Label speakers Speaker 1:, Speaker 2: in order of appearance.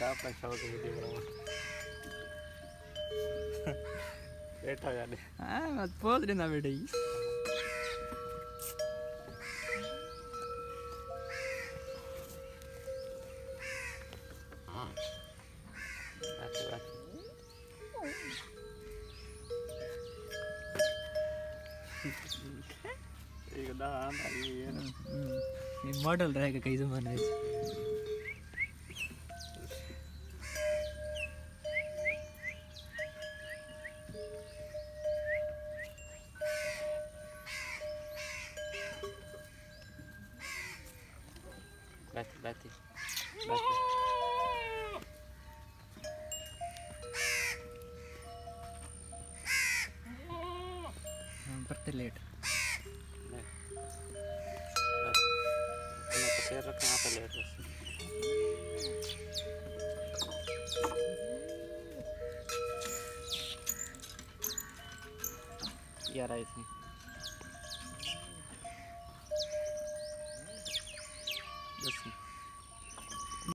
Speaker 1: अपना शौक वीडियो बनाओ बैठा जाने
Speaker 2: हां मत बोल देना बेटे ये मॉडल रहेगा कई जमाने में
Speaker 1: बैठी
Speaker 2: बढ़ते लेट
Speaker 1: पैर रखना पे लेट यार ऐसे बस